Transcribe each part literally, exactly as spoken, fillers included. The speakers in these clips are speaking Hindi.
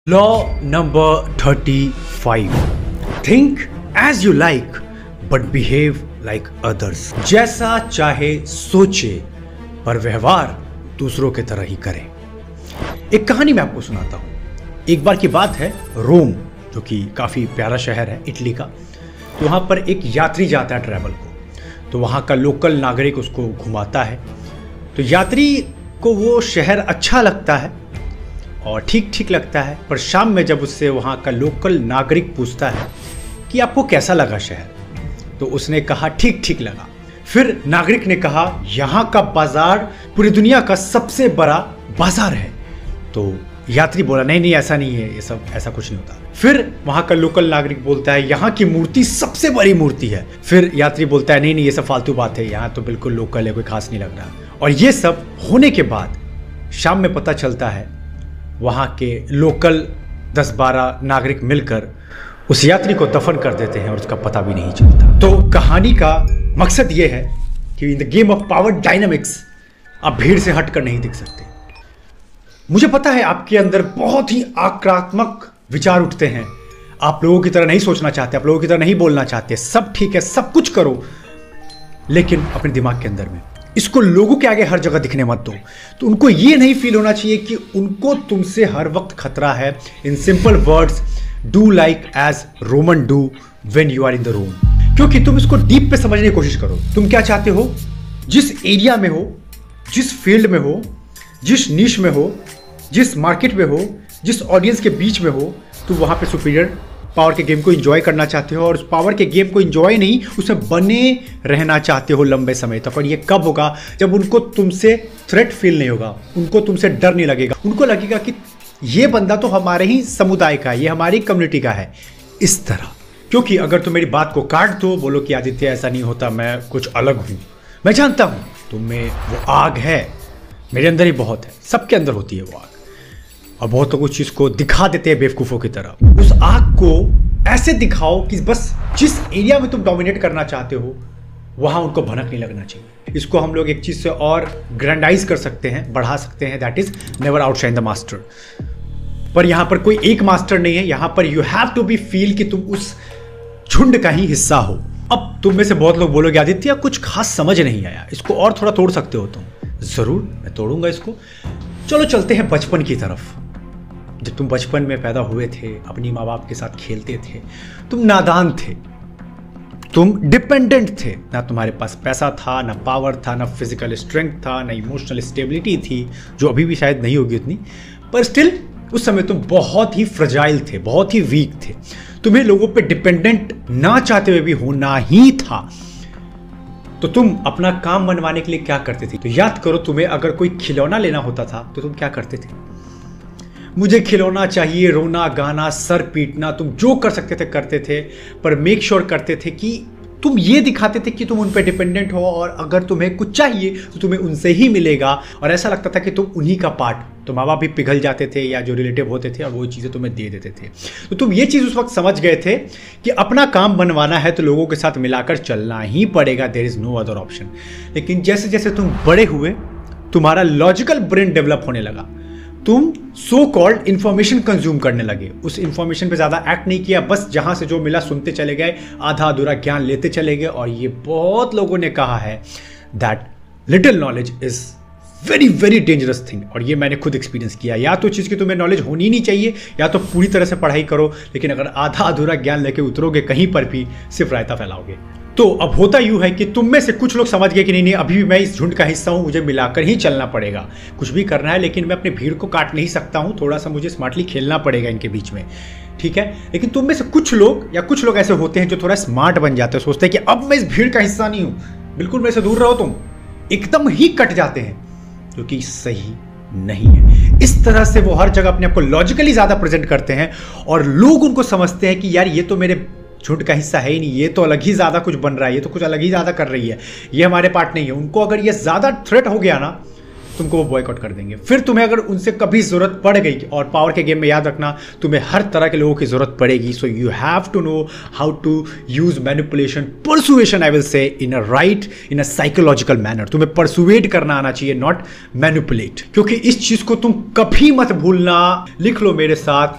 Law number thirty five, think as you like but behave like others. जैसा चाहे सोचे पर व्यवहार दूसरों की तरह ही करें। एक कहानी मैं आपको सुनाता हूं। एक बार की बात है, रोम जो कि काफी प्यारा शहर है इटली का, तो वहां पर एक यात्री जाता है ट्रैवल को, तो वहां का लोकल नागरिक उसको घुमाता है। तो यात्री को वो शहर अच्छा लगता है और ठीक ठीक लगता है, पर शाम में जब उससे वहाँ का लोकल नागरिक पूछता है कि आपको कैसा लगा शहर, तो उसने कहा ठीक ठीक लगा। फिर नागरिक ने कहा यहाँ का बाजार पूरी दुनिया का सबसे बड़ा बाजार है। तो यात्री बोला नहीं नहीं ऐसा नहीं है, ये सब ऐसा कुछ नहीं होता। फिर वहाँ का लोकल नागरिक बोलता है यहाँ की मूर्ति सबसे बड़ी मूर्ति है। फिर यात्री बोलता है नहीं नहीं ये सब फालतू बात है, यहाँ तो बिल्कुल लोकल है, कोई खास नहीं लग रहा। और ये सब होने के बाद शाम में पता चलता है वहाँ के लोकल दस बारह नागरिक मिलकर उस यात्री को दफन कर देते हैं और उसका पता भी नहीं चलता। तो कहानी का मकसद ये है कि in the game of power dynamics आप भीड़ से हटकर नहीं दिख सकते। मुझे पता है आपके अंदर बहुत ही आक्रामक विचार उठते हैं, आप लोगों की तरह नहीं सोचना चाहते, आप लोगों की तरह नहीं बोलना चाहते, सब ठीक है सब कुछ करो, लेकिन अपने दिमाग के अंदर में इसको लोगों के आगे हर जगह दिखने मत दो। तो उनको ये नहीं फील होना चाहिए कि उनको तुमसे हर वक्त खतरा है। In simple words, do like as Roman do when you are in the Rome. क्योंकि तुम इसको डीप पे समझने की कोशिश करो। तुम क्या चाहते हो, जिस एरिया में हो, जिस फील्ड में हो, जिस नीश में हो, जिस मार्केट में हो, जिस ऑडियंस के बीच में हो, तुम वहां पे सुपीरियर पावर के गेम को एंजॉय करना चाहते हो। और उस पावर के गेम को एंजॉय नहीं, उसमें बने रहना चाहते हो लंबे समय तक। और ये कब होगा, जब उनको तुमसे थ्रेट फील नहीं होगा, उनको तुमसे डर नहीं लगेगा, उनको लगेगा कि ये बंदा तो हमारे ही समुदाय का है, ये हमारी कम्युनिटी का है, इस तरह। क्योंकि अगर तुम मेरी बात को काट दो, बोलो कि आदित्य ऐसा नहीं होता, मैं कुछ अलग हूं, मैं जानता हूं तुम में वो आग है, मेरे अंदर ही बहुत है, सबके अंदर होती है वो आग। और बहुत लोग उस चीज को दिखा देते हैं बेवकूफों की तरह। उस आग को ऐसे दिखाओ कि बस जिस एरिया में तुम डोमिनेट करना चाहते हो वहां उनको भनक नहीं लगना चाहिए। इसको हम लोग एक चीज से और ग्रैंडाइज कर सकते हैं, बढ़ा सकते हैं, that is never outshine the master. पर यहां पर कोई एक मास्टर नहीं है, यहां पर you have to be feel कि तुम उस झुंड का ही हिस्सा हो। अब तुम में से बहुत लोग बोलोगे आदित्य कुछ खास समझ नहीं आया, इसको और थोड़ा तोड़ सकते हो तुम। जरूर मैं तोड़ूंगा इसको। चलो चलते हैं बचपन की तरफ। जब तुम बचपन में पैदा हुए थे, अपनी माँ बाप के साथ खेलते थे, तुम नादान थे, तुम डिपेंडेंट थे, ना तुम्हारे पास पैसा था, ना पावर था, ना फिजिकल स्ट्रेंथ था, ना इमोशनल स्टेबिलिटी थी, जो अभी भी शायद नहीं होगी उतनी, पर स्टिल उस समय तुम बहुत ही फ्रजाइल थे, बहुत ही वीक थे। तुम्हें लोगों पे डिपेंडेंट ना चाहते हुए भी होना ही था। तो तुम अपना काम मनवाने के लिए क्या करते थे? तो याद करो, तुम्हें अगर कोई खिलौना लेना होता था तो तुम क्या करते थे? मुझे खिलौना चाहिए, रोना गाना सर पीटना, तुम जो कर सकते थे करते थे, पर मेक श्योर करते थे कि तुम ये दिखाते थे कि तुम उन पे डिपेंडेंट हो, और अगर तुम्हें कुछ चाहिए तो तुम्हें उनसे ही मिलेगा। और ऐसा लगता था कि तुम उन्हीं का पार्ट, तो माँ बाप भी पिघल जाते थे या जो रिलेटिव होते थे और वो चीज़ें तुम्हें दे देते थे। तो तुम ये चीज़ उस वक्त समझ गए थे कि अपना काम बनवाना है तो लोगों के साथ मिलाकर चलना ही पड़ेगा, there is no other option. लेकिन जैसे जैसे तुम बड़े हुए, तुम्हारा लॉजिकल ब्रेन डेवलप होने लगा, तुम सो कॉल्ड इंफॉर्मेशन कंज्यूम करने लगे। उस इंफॉर्मेशन पे ज्यादा एक्ट नहीं किया, बस जहां से जो मिला सुनते चले गए, आधा अधूरा ज्ञान लेते चले गए। और ये बहुत लोगों ने कहा है that little knowledge is very very dangerous thing, और ये मैंने खुद एक्सपीरियंस किया। या तो चीज़ की तुम्हें नॉलेज होनी नहीं चाहिए, या तो पूरी तरह से पढ़ाई करो, लेकिन अगर आधा अधूरा ज्ञान लेके उतरोगे कहीं पर भी, सिर्फ रायता फैलाओगे। तो अब होता यूं है कि तुम में से कुछ लोग समझ गए कि नहीं नहीं अभी भी मैं इस झुंड का हिस्सा हूं, मुझे मिलाकर ही चलना पड़ेगा, कुछ भी करना है, लेकिन मैं अपनी भीड़ को काट नहीं सकता हूं, थोड़ा सा मुझे स्मार्टली खेलना पड़ेगा इनके बीच में, ठीक है। लेकिन तुम में से कुछ लोग या कुछ लोग ऐसे होते हैं जो थोड़ा स्मार्ट बन जाते हैं, सोचते हैं कि अब मैं इस भीड़ का हिस्सा नहीं हूं, बिल्कुल मेरे से दूर रहो, तुम एकदम ही कट जाते हैं, जो कि सही नहीं है। इस तरह से वो हर जगह अपने आप को लॉजिकली ज्यादा प्रेजेंट करते हैं और लोग उनको समझते हैं कि यार ये तो मेरे झुंड का हिस्सा है ही नहीं, ये तो अलग ही ज्यादा कुछ बन रहा है, ये तो कुछ अलग ही ज्यादा कर रही है, ये हमारे पार्ट नहीं है। उनको अगर ये ज्यादा थ्रेट हो गया ना, तुमको वो बॉयकॉट कर देंगे। फिर तुम्हें अगर उनसे कभी जरूरत पड़ गई, और पावर के गेम में याद रखना तुम्हें हर तरह के लोगों की जरूरत पड़ेगी। So you have to know how to use manipulation, persuasion, I will say, in a right, in a psychological manner. तुम्हें परसुएट करना आना चाहिए, नॉट मैनिपुलेट। क्योंकि इस चीज को तुम कभी मत भूलना, लिख लो मेरे साथ,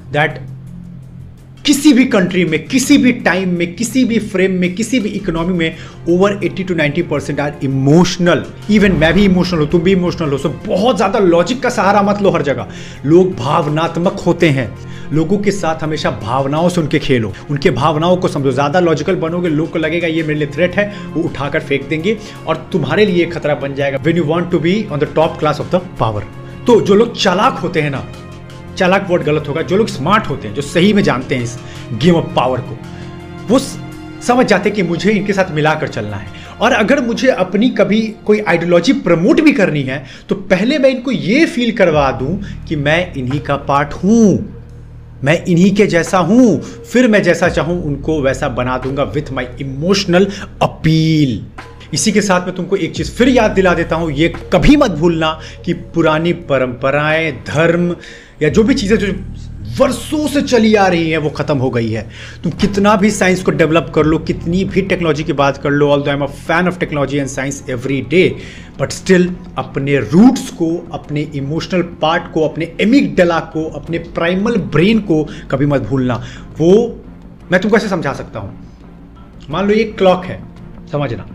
दैट किसी भी कंट्री में, किसी भी टाइम में, किसी भी फ्रेम में, किसी भी इकोनॉमी में ओवर अस्सी टू नब्बे परसेंट आर इमोशनल। इवन मैं भी इमोशनल हूं, तुम भी इमोशनल हो। सो बहुत ज्यादा लॉजिक का सहारा मत लो हर जगह। लोग भावनात्मक होते हैं, लोगों के साथ हमेशा भावनाओं से उनके खेलो, उनके भावनाओं को समझो। ज्यादा लॉजिकल बनोगे, लोग को लगेगा ये मेरे लिए थ्रेट है, वो उठाकर फेंक देंगे और तुम्हारे लिए खतरा बन जाएगा when you want to be on the top class of the power. तो जो लोग चालाक होते हैं ना, चालाक वर्ड गलत होगा, जो लोग स्मार्ट होते हैं, जो सही में जानते हैं इस गेम ऑफ पावर को, वो समझ जाते हैं कि मुझे इनके साथ मिलाकर चलना है। और अगर मुझे अपनी कभी कोई आइडियोलॉजी प्रमोट भी करनी है तो पहले मैं इनको ये फील करवा दूं कि मैं इन्हीं का पार्ट हूं, मैं इन्हीं के जैसा हूं, फिर मैं जैसा चाहूं उनको वैसा बना दूंगा विथ माई इमोशनल अपील। इसी के साथ मैं तुमको एक चीज फिर याद दिला देता हूं, ये कभी मत भूलना कि पुरानी परंपराएं, धर्म या जो भी चीजें जो वर्षों से चली आ रही है वो खत्म हो गई है। तुम कितना भी साइंस को डेवलप कर लो, कितनी भी टेक्नोलॉजी की बात कर लो, although I am a fan of technology and science every day, but still अपने रूट्स को, अपने इमोशनल पार्ट को, अपने एमिगडाला को, अपने प्राइमल ब्रेन को कभी मत भूलना। वो मैं तुमको ऐसे समझा सकता हूं, मान लो ये क्लॉक है, समझना।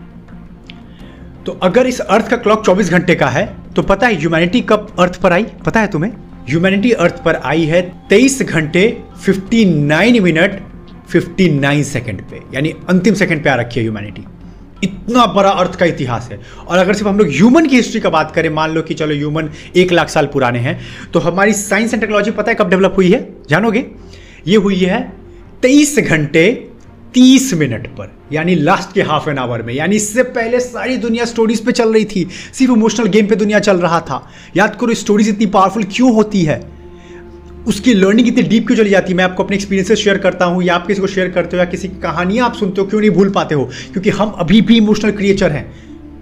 तो अगर इस अर्थ का क्लॉक चौबीस घंटे का है तो पता है ह्यूमैनिटी कब अर्थ पर आई? पता है तुम्हें? ह्यूमैनिटी अर्थ पर आई है तेईस घंटे उनसठ मिनट उनसठ सेकंड पे, यानी अंतिम सेकंड पे आ रखी है ह्यूमैनिटी। इतना बड़ा अर्थ का इतिहास है। और अगर सिर्फ हम लोग ह्यूमन की हिस्ट्री का बात करें, मान लो कि चलो ह्यूमन एक लाख साल पुराने हैं, तो हमारी साइंस एंड टेक्नोलॉजी पता है कब डेवलप हुई है? जानोगे? ये हुई है तेईस घंटे तीस मिनट पर, यानी लास्ट के हाफ एन आवर में। यानी इससे पहले सारी दुनिया स्टोरीज पे चल रही थी, सिर्फ इमोशनल गेम पे दुनिया चल रहा था। याद करो स्टोरीज इतनी पावरफुल क्यों होती है, उसकी लर्निंग इतनी डीप क्यों चली जाती है। मैं आपको अपने एक्सपीरियंसेस शेयर करता हूं या आप किसी को शेयर करते हो या किसी की कहानियां आप सुनते हो, क्यों नहीं भूल पाते हो? क्योंकि हम अभी भी इमोशनल क्रिएचर हैं।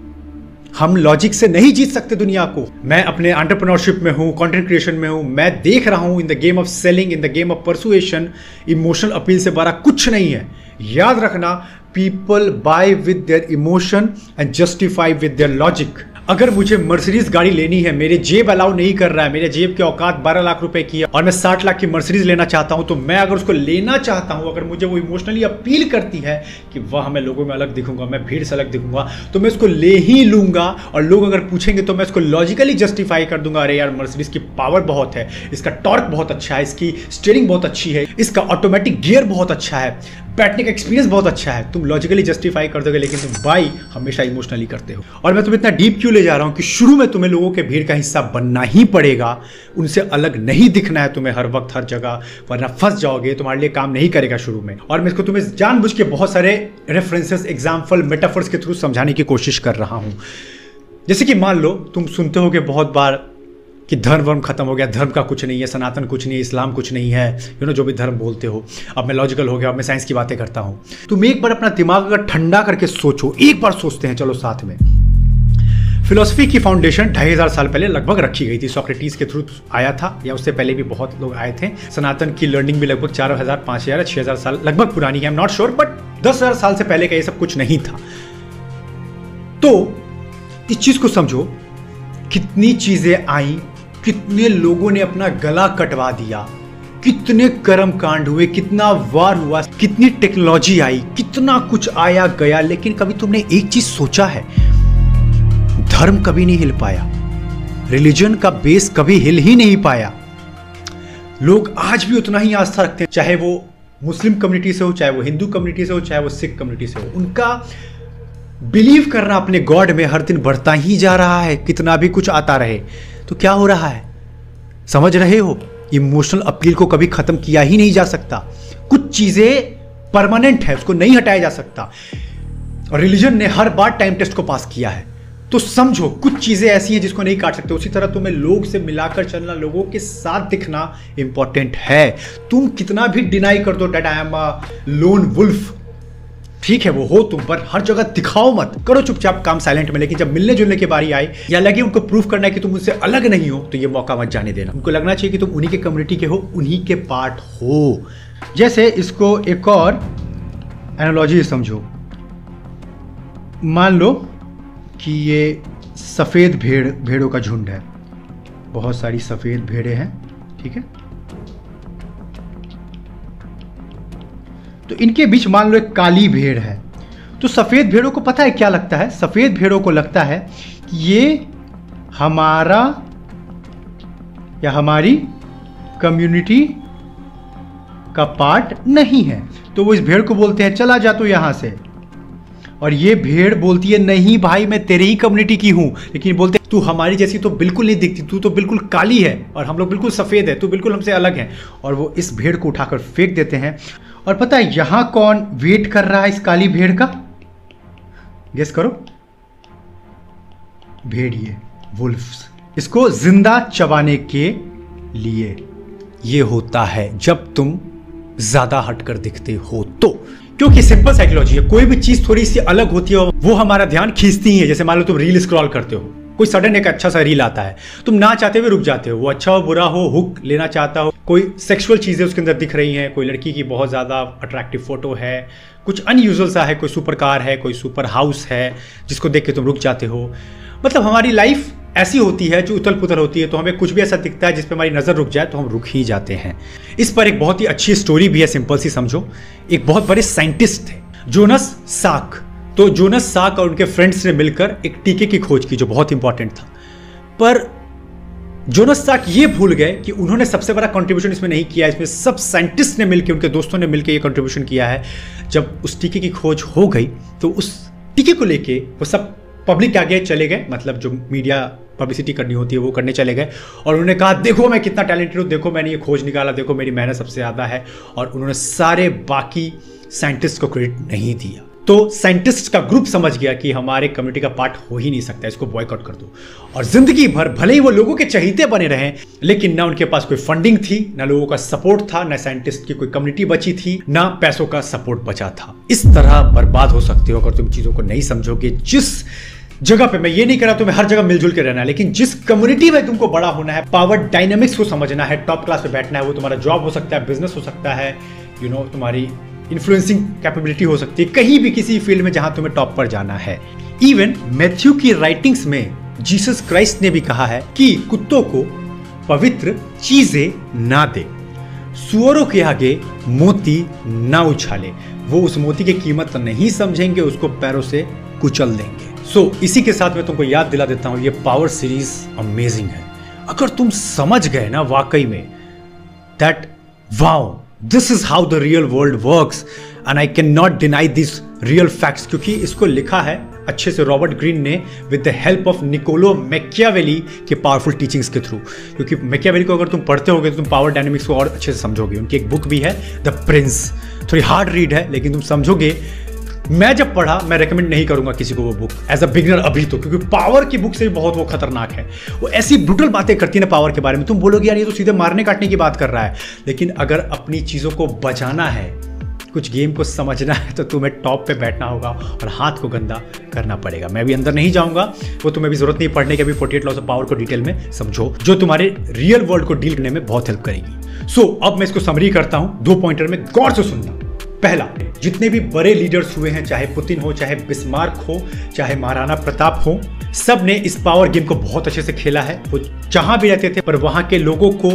हम लॉजिक से नहीं जीत सकते दुनिया को। मैं अपने एंटरप्रेन्योरशिप में हूं, कंटेंट क्रिएशन में हूं, मैं देख रहा हूं in the game of selling, in the game of persuasion, emotional appeal से बड़ा कुछ नहीं है। याद रखना, people buy with their emotion and justify with their logic. अगर मुझे मर्सिडीज गाड़ी लेनी है, मेरे जेब अलाउ नहीं कर रहा है, मेरे जेब की औकात बारह लाख रुपए की है और मैं साठ लाख की मर्सिडीज लेना चाहता हूं, तो मैं अगर उसको लेना चाहता हूं, अगर मुझे वो इमोशनली अपील करती है कि वह मैं लोगों में अलग दिखूंगा, मैं भीड़ से अलग दिखूंगा, तो मैं उसको ले ही लूंगा। और लोग अगर पूछेंगे तो मैं इसको लॉजिकली जस्टिफाई कर दूंगा, अरे यार मर्सिडीज की पावर बहुत है, इसका टॉर्क बहुत अच्छा है, इसकी स्टीयरिंग बहुत अच्छी है, इसका ऑटोमेटिक गियर बहुत अच्छा है, बैठने का एक्सपीरियंस बहुत अच्छा है। तुम लॉजिकली जस्टिफाई कर दोगे, लेकिन तुम बाई हमेशा इमोशनली करते हो। और मैं तुम्हें इतना डीप क्यों ले जा रहा हूं कि शुरू में तुम्हें लोगों के भीड़ का हिस्सा बनना ही पड़ेगा, उनसे अलग नहीं दिखना है तुम्हें हर वक्त हर जगह, वरना फंस जाओगे, तुम्हारे लिए काम नहीं करेगा शुरू में। और मैं इसको तुम्हें जानबूझ के बहुत सारे रेफरेंसेस, एग्जाम्पल, मेटाफर्स के थ्रू समझाने की कोशिश कर रहा हूं। जैसे कि मान लो तुम सुनते होगे बहुत बार कि धर्म वर्म खत्म हो गया, धर्म का कुछ नहीं है, सनातन कुछ नहीं है, इस्लाम कुछ नहीं है, यू नो जो भी धर्म बोलते हो। अब मैं लॉजिकल हो गया, अब मैं साइंस की बातें करता हूं। तुम एक बार अपना दिमाग अगर ठंडा करके सोचो, एक बार सोचते हैं चलो साथ में। फिलॉसफी की फाउंडेशन ढाई हजार साल पहले लगभग रखी गई थी, सोक्रेटिस के थ्रू आया था, या उससे पहले भी बहुत लोग आए थे। सनातन की लर्निंग भी लगभग चार हजार पांच हजार छह हजार साल लगभग पुरानी है, I am not sure, but दस हजार साल से पहले का ये सब कुछ नहीं था। तो इस चीज को समझो, कितनी चीजें आई, कितने लोगों ने अपना गला कटवा दिया, कितने कर्म कांड हुए, कितना वार हुआ, कितनी टेक्नोलॉजी आई, कितना कुछ आया गया, लेकिन कभी तुमने एक चीज सोचा है? धर्म कभी नहीं हिल पाया, रिलीजन का बेस कभी हिल ही नहीं पाया। लोग आज भी उतना ही आस्था रखते हैं, चाहे वो मुस्लिम कम्युनिटी से हो, चाहे वो हिंदू कम्युनिटी से हो, चाहे वो सिख कम्युनिटी से हो। उनका बिलीव करना अपने गॉड में हर दिन बढ़ता ही जा रहा है, कितना भी कुछ आता रहे। तो क्या हो रहा है, समझ रहे हो? इमोशनल अपील को कभी खत्म किया ही नहीं जा सकता। कुछ चीजें परमानेंट है, उसको नहीं हटाया जा सकता। और रिलीजन ने हर बार टाइम टेस्ट को पास किया है। तो समझो, कुछ चीजें ऐसी हैं जिसको नहीं काट सकते। उसी तरह तुम्हें लोग से मिलाकर चलना, लोगों के साथ दिखना इंपॉर्टेंट है। तुम कितना भी डिनाई कर दो that I am a lone wolf, ठीक है वो हो तुम, पर हर जगह दिखाओ मत, करो चुपचाप काम साइलेंट में। लेकिन जब मिलने जुलने की बारी आए या लगे उनको प्रूफ करना है कि तुम उनसे अलग नहीं हो, तो ये मौका मत जाने देना। उनको लगना चाहिए कि तुम उन्हीं के कम्युनिटी के हो, उन्हीं के पार्ट हो। जैसे इसको एक और एनालॉजी समझो, मान लो कि ये सफेद भेड़ भेड़ों का झुंड है, बहुत सारी सफेद भेड़ें हैं, ठीक है। तो इनके बीच मान लो एक काली भेड़ है, तो सफ़ेद भेड़ों को पता है क्या लगता है? सफ़ेद भेड़ों को लगता है कि ये हमारा या हमारी कम्युनिटी का पार्ट नहीं है, तो वो इस भेड़ को बोलते हैं चला जा तू यहाँ से। और ये भेड़ बोलती है नहीं भाई, मैं तेरी ही कम्युनिटी की हूँ, लेकिन बोलते तू हमारी जैसी तो बिल्कुल नहीं दिखती, तू तो बिल्कुल काली है और हम लोग बिल्कुल सफ़ेद है, तू बिल्कुल हमसे अलग है। और वो इस भेड़ को उठाकर फेंक देते हैं। और पता है यहाँ कौन वेट कर रहा है इस काली भेड़ का? गेस करो। भेड़िए, वुल्फ्स, इसको जिंदा चबाने के लिए। ये होता है जब तुम ज्यादा हटकर दिखते हो तो, क्योंकि सिंपल साइकोलॉजी है, कोई भी चीज थोड़ी सी अलग होती है वो हमारा ध्यान खींचती ही है। जैसे मान लो तुम रील स्क्रॉल करते हो, कोई सडन एक अच्छा सा रील आता है, तुम ना चाहते हुए रुक जाते हो, वो अच्छा हो बुरा हो, हुक लेना चाहता हो, कोई सेक्सुअल चीजें उसके अंदर दिख रही हैं, कोई लड़की की बहुत ज्यादा अट्रैक्टिव फोटो है, कुछ अनयूजुअल सा है, कोई सुपर कार है, कोई सुपर हाउस है, जिसको देख के तुम रुक जाते हो। मतलब हमारी लाइफ ऐसी होती है जो उथल पुथल होती है, तो हमें कुछ भी ऐसा दिखता है जिस पे हमारी नज़र रुक जाए तो हम रुक ही जाते हैं। इस पर एक बहुत ही अच्छी स्टोरी भी है, सिंपल सी समझो। एक बहुत बड़े साइंटिस्ट थे, जोनास साक। तो जोनास साक और उनके फ्रेंड्स ने मिलकर एक टीके की खोज की जो बहुत इंपॉर्टेंट था। पर जोनास साक ये भूल गए कि उन्होंने सबसे बड़ा कंट्रीब्यूशन इसमें नहीं किया, इसमें सब साइंटिस्ट ने मिलकर, उनके दोस्तों ने मिलकर ये कंट्रीब्यूशन किया है। जब उस टीके की खोज हो गई तो उस टीके को लेके वो सब पब्लिक के आगे चले गए, मतलब जो मीडिया पब्लिसिटी करनी होती है वो करने चले गए, और उन्होंने कहा देखो मैं कितना टैलेंटेड हूँ, देखो मैंने ये खोज निकाला, देखो मेरी मेहनत सबसे ज़्यादा है। और उन्होंने सारे बाकी साइंटिस्ट को क्रेडिट नहीं दिया। तो साइंटिस्ट का ग्रुप समझ गया कि हमारे कम्युनिटी का पार्ट हो ही नहीं सकता, इसको बॉयकॉट कर दो। और जिंदगी भर भले ही वो लोगों के चहीते बने रहे, लेकिन ना उनके पास कोई फंडिंग थी, ना लोगों का सपोर्ट था, ना साइंटिस्ट की कोई कम्युनिटी बची थी, ना पैसों का सपोर्ट बचा था। इस तरह बर्बाद हो सकते हो अगर तुम चीजों को नहीं समझोगे। जिस जगह पे, मैं ये नहीं कह रहा तुम्हें हर जगह मिलजुल के रहना है, लेकिन जिस कम्युनिटी में तुमको बड़ा होना है, पावर डायनामिक्स को समझना है, टॉप क्लास पे बैठना है, वो तुम्हारा जॉब हो सकता है, बिजनेस हो सकता है, यू नो तुम्हारी इन्फ्लुएंसिंग कैपेबिलिटी हो सकती है, कहीं भी किसी फील्ड में जहां तुम्हें टॉप पर जाना है। इवन मैथ्यू की राइटिंग्स में जीसस क्राइस्ट ने भी कहा है कि कुत्तों को पवित्र चीजें ना दे, सुअरों के आगे मोती ना उछाले, वो उस मोती की कीमत नहीं समझेंगे, उसको पैरों से कुचल देंगे। सो so, इसी के साथ मैं तुमको याद दिला देता हूं, ये पावर सीरीज अमेजिंग है। अगर तुम समझ गए ना वाकई में that wow this is how the real world works and I can not deny this real facts, क्योंकि इसको लिखा है अच्छे से रॉबर्ट ग्रीन ने with the help of Niccolo Machiavelli के पावरफुल टीचिंग्स के थ्रू। क्योंकि मैकियावेली को अगर तुम पढ़ते होगे तो तुम पावर डायनामिक्स को और अच्छे से समझोगे। उनकी एक बुक भी है द प्रिंस, थोड़ी हार्ड रीड है लेकिन तुम समझोगे। मैं जब पढ़ा, मैं रेकमेंड नहीं करूंगा किसी को वो बुक एज अ बिगिनर अभी तो, क्योंकि पावर की बुक से भी बहुत वो खतरनाक है। वो ऐसी ब्रूटल बातें करती है ना पावर के बारे में, तुम बोलोगे यार ये तो सीधे मारने काटने की बात कर रहा है। लेकिन अगर अपनी चीज़ों को बचाना है, कुछ गेम को समझना है, तो तुम्हें टॉप पे बैठना होगा और हाथ को गंदा करना पड़ेगा। मैं भी अंदर नहीं जाऊंगा, वो तुम्हें भी जरूरत नहीं पढ़ने की। अभी अड़तालीस लॉस ऑफ पावर को डिटेल में समझो, जो तुम्हारे रियल वर्ल्ड को डील करने में बहुत हेल्प करेगी। सो so, अब मैं इसको समरी करता हूं दो पॉइंटर में, गौर से सुनना। पहला, जितने भी बड़े लीडर्स हुए हैं, चाहे पुतिन हो, चाहे बिस्मार्क हो, चाहे महाराणा प्रताप हो, सब ने इस पावर गेम को बहुत अच्छे से खेला है। वो जहां भी रहते थे पर वहां के लोगों को,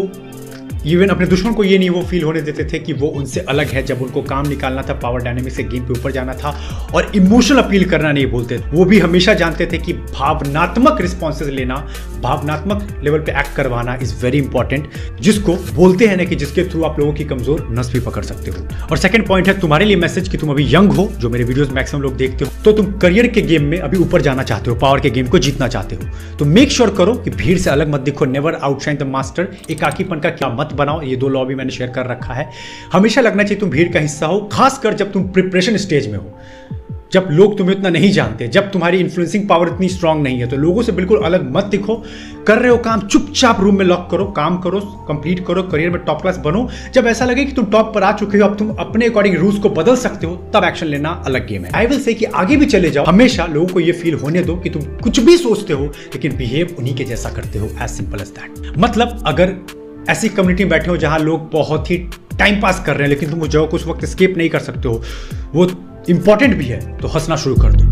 इवन अपने दुश्मन को ये नहीं वो फील होने देते थे कि वो उनसे अलग है। जब उनको काम निकालना था, पावर डायनामिक्स से गेम पे ऊपर जाना था और इमोशनल अपील करना नहीं बोलते, वो भी हमेशा जानते थे कि भावनात्मक रिस्पॉन्सेज लेना, भावनात्मक लेवल पे एक्ट करवाना इज वेरी इंपॉर्टेंट, जिसको बोलते हैं ना कि जिसके थ्रू आप लोगों की कमजोर नस भी पकड़ सकते हो। और सेकंड पॉइंट है तुम्हारे लिए मैसेज कि तुम अभी यंग हो, जो मेरे वीडियोस मैक्सिमम लोग देखते हो, तो तुम करियर के गेम में अभी ऊपर जाना चाहते हो, पावर के गेम को जीतना चाहते हो, तो मेक श्योर करो कि भीड़ से अलग मत दिखो, नेवर आउटशाइन द मास्टर। एकाकीपन का क्या मत बनाओ, ये दो लॉ भी मैंने शेयर कर रखा है। हमेशा लगना चाहिए तुम भीड़ का हिस्सा हो, खासकर जब तुम प्रिपरेशन स्टेज में हो, जब लोग तुम्हें उतना नहीं जानते, जब तुम्हारी इन्फ्लुएंसिंग पावर इतनी स्ट्रांग नहीं है, तो लोगों से बिल्कुल अलग मत दिखो। कर रहे हो काम, चुपचाप रूम में लॉक करो, काम करो, कंप्लीट करो, करियर में टॉप क्लास बनो। जब ऐसा लगे कि तुम टॉप पर आ चुके हो, अब तुम अपने अकॉर्डिंग रूल्स को बदल सकते हो, तब एक्शन लेना अलग गेम है। आई विल से कि आगे भी चले जाओ, हमेशा लोगों को ये फील होने दो कि तुम कुछ भी सोचते हो लेकिन बिहेव उन्हीं के जैसा करते हो, एज सिंपल एज दैट। मतलब अगर ऐसी कम्युनिटी में बैठे हो जहां लोग बहुत ही टाइम पास कर रहे हैं लेकिन तुम उस जगह को उस वक्त स्केप नहीं कर सकते हो, वो इंपॉर्टेंट भी है, तो हंसना शुरू कर दो।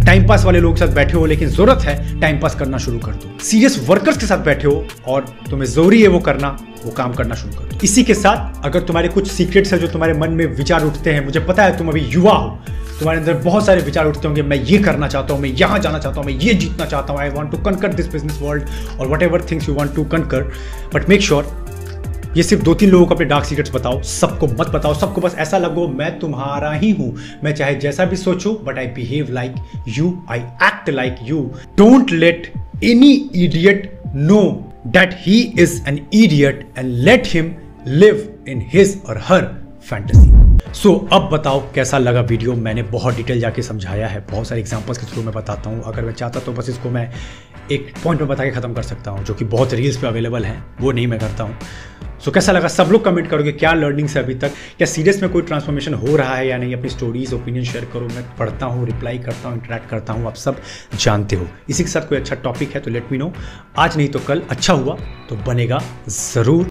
टाइम पास वाले लोगों के साथ बैठे हो लेकिन जरूरत है टाइम पास करना शुरू कर दो। सीरियस वर्कर्स के साथ बैठे हो और तुम्हें जरूरी है वो करना, वो काम करना शुरू कर दो। इसी के साथ अगर तुम्हारे कुछ सीक्रेट्स है जो तुम्हारे मन में विचार उठते हैं, मुझे पता है तुम अभी युवा हो, तुम्हारे अंदर बहुत सारे विचार उठते होंगे, मैं ये करना चाहता हूँ, मैं यहाँ जाना चाहता हूँ, मैं ये जीतना चाहता हूँ, I want to conquer this business world और whatever things you want to conquer, but make sure ये सिर्फ दो तीन लोगों को अपने डार्क सीक्रेट्स बताओ, सबको मत बताओ। सबको बस ऐसा लगो मैं तुम्हारा ही हूं, मैं चाहे जैसा भी सोचूं but I behave like you, I act like you. Don't let any idiot know that he is an idiot and let him live in his or her fantasy. So so, अब बताओ कैसा लगा वीडियो। मैंने बहुत डिटेल जाके समझाया है, बहुत सारे एग्जांपल्स के थ्रू मैं बताता हूँ। अगर मैं चाहता तो बस इसको मैं एक पॉइंट में बता के ख़त्म कर सकता हूँ, जो कि बहुत रील्स पे अवेलेबल हैं, वो नहीं मैं करता हूँ। सो so, कैसा लगा सब लोग कमेंट करोगे, क्या लर्निंग्स है अभी तक, क्या सीरियस में कोई ट्रांसफॉर्मेशन हो रहा है या नहीं। अपनी स्टोरीज ओपिनियन शेयर करो, मैं पढ़ता हूँ, रिप्लाई करता हूँ, इंटरेक्ट करता हूँ, आप सब जानते हो। इसी के साथ कोई अच्छा टॉपिक है तो लेट मी नो, आज नहीं तो कल अच्छा हुआ तो बनेगा ज़रूर।